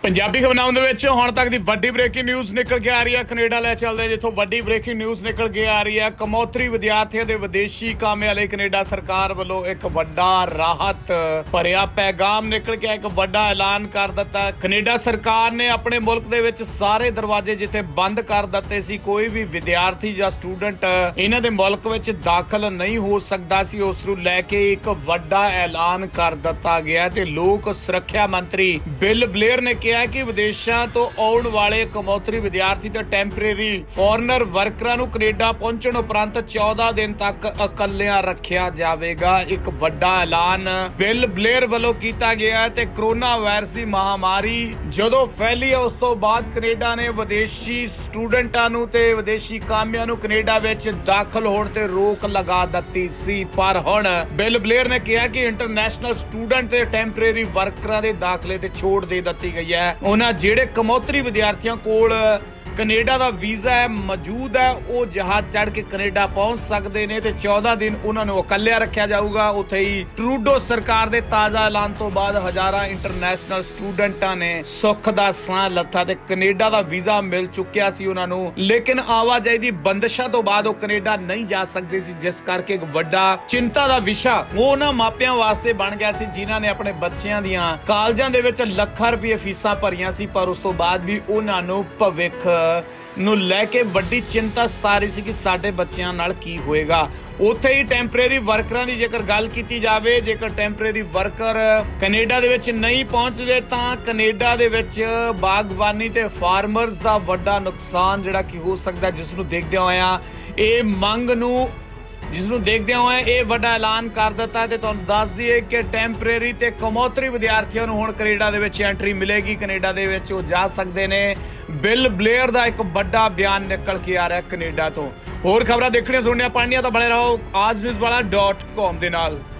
पंजाबी खबरां दे विच हुण तक दी वड्डी ब्रेकिंग न्यूज़ निकल के आ रही है। कनेडा लै चलदे जिथों वड्डी ब्रेकिंग न्यूज़ निकल के आ रही है। कमौतरी विद्यार्थियों दे विदेशी कामे लई कनेडा सरकार वल्लों एक वड्डा राहत भरिया पैगाम निकल के एक वड्डा ऐलान कर दिता। कनेडा सरकार ने अपने मुल्क दे विच सारे दरवाजे जिथे बंद कर दिते सी, कोई भी विद्यार्थी जां स्टूडेंट इन्हां दे मुल्क विच दाखल नहीं हो सकदा सी, उस नूं लैके एक वड्डा ऐलान कर दिता गया ते लोक सुरक्षा मंत्री बिल ब्लेयर ने है कि विदेशों तो आने वाले कमौतरी विद्यार्थी ते टैंपरेरी फॉरनर वर्करां नूं कनेडा पहुंचण उपरंत 14 दिन तक इकल्लियां रखिया जावेगा। एक वड्डा ऐलान बिल ब्लेयर वालों कीता गया ते कोरोना वायरस की महामारी जदों फैली है उस तो बाद कनेडा ने विदेशी स्टूडेंटां नूं ते विदेशी कामियां नूं कनेडा विच दाखल होण ते रोक लगा दित्ती सी, पर हुण बिल ब्लेयर ने कहा कि इंटरनेशनल स्टूडेंट ते टैंपरेरी वर्करां दे दाखले ते छोड़ दे दित्ती गई है। उन्हां जिहड़े कमौतरी विद्यार्थियों कोल कनेडा दा वीज़ा है मौजूद है वो जहाज चढ़ के कनेडा पहुंच सकते हैं ते 14 दिन उन्होंने इकल्लिया रखा जाऊगा। उत्थे ही ट्रूडो सरकार दे ताज़ा ऐलान तो बाद हज़ारां इंटरनेशनल स्टूडेंटां ने सुख दा साह लथा ते कनेडा दा वीज़ा मिल चुकिया सी उन्हां नूं, लेकिन आवाजाही दी बंदिशां तो बाद वो कनेडा नहीं जा सकते सी, जिस करके एक वड्डा चिंता दा विशा वो उन्हां मापियां वास्ते बन गया सी जिन्हां ने अपने बच्चियां दियां कालजां दे विच लाखां रुपए फीसां भरियां सी, पर उस तो बाद भी उन्हां नूं भविख ਨੂੰ ਲੈ ਕੇ ਵੱਡੀ ਚਿੰਤਾ ਸਤਾ ਰਹੀ ਸੀ ਕਿ ਸਾਡੇ ਬੱਚਿਆਂ ਨਾਲ ਕੀ ਹੋਏਗਾ। ਉੱਥੇ ਹੀ ਟੈਂਪਰੇਰੀ ਵਰਕਰਾਂ ਦੀ ਜੇਕਰ ਗੱਲ ਕੀਤੀ ਜਾਵੇ, ਜੇਕਰ ਟੈਂਪਰੇਰੀ ਵਰਕਰ ਕੈਨੇਡਾ ਦੇ ਵਿੱਚ ਨਹੀਂ ਪਹੁੰਚਦੇ ਤਾਂ ਕੈਨੇਡਾ ਦੇ ਵਿੱਚ ਬਾਗਬਾਨੀ ਤੇ ਫਾਰਮਰਸ ਦਾ ਵੱਡਾ ਨੁਕਸਾਨ ਜਿਹੜਾ ਕਿ ਹੋ ਸਕਦਾ, ਜਿਸ ਨੂੰ ਦੇਖਦਿਆਂ ਹੋਇਆਂ ਇਹ ਮੰਗ ਨੂੰ जिसनों देखते हुए ये वड्डा ऐलान कर दिता है। तुहानूं दस दईए कि टैंपरेरी ते कमौतरी विद्यार्थियों नूं हुण कनेडा दे विच एंट्री मिलेगी, कनेडा दे विच वो जा सकते ने। बिल ब्लेयर दा एक वड्डा बयान निकल के आ रहा है कनेडा तो। होर खबरां देखणियां सुणनियां पढ़नियां तो बने रहो आज न्यूज़ वाला .com दे नाल।